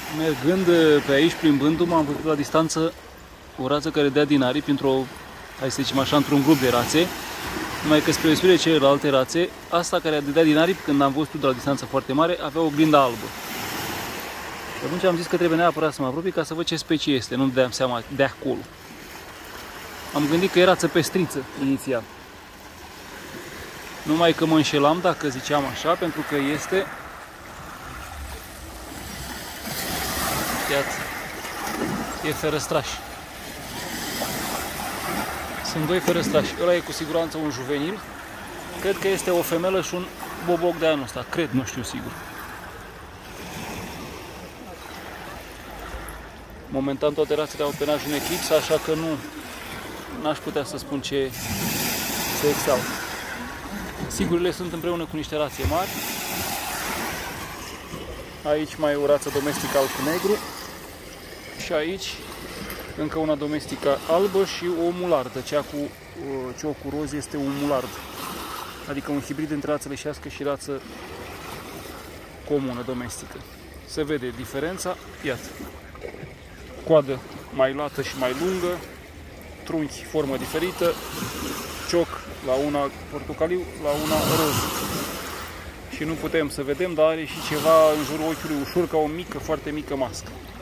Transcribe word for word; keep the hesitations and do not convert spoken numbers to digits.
Mergând pe aici, plimbându-mă, am văzut la distanță o rață care dea din aripi într-o, hai să zicem așa, într-un grup de rațe. Numai că spre deosebire celelalte rațe, asta care dădea din aripi, când am văzut de la distanță foarte mare, avea o glindă albă. Și atunci am zis că trebuie neapărat să mă apropii ca să văd ce specie este, nu-mi dădeam seama de acolo. Am gândit că e rață pestriță inițial. Numai că mă înșelam dacă ziceam așa, pentru că este... Iată, e ferăstraș. Sunt doi ferăstrași. Ăla e cu siguranță un juvenil. Cred că este o femelă și un boboc de anul ăsta. Cred, nu știu sigur. Momentan toate rațele au penajul în eclipsă, așa că nu n-aș putea să spun ce sex au. Sigurile sunt împreună cu niște rațe mari. Aici mai e o rață domestică alb-negru. Și aici încă una domestică albă și o mulardă. Cea cu ciocul roz este un mulard. Adică un hibrid între rață leșească și rață comună, domestică. Se vede diferența. Iată. Coadă mai lată și mai lungă. Trunchi, formă diferită. Cioc la una portocaliu, la una roz. Și nu putem să vedem, dar are și ceva în jurul ochiului ușor, ca o mică, foarte mică mască.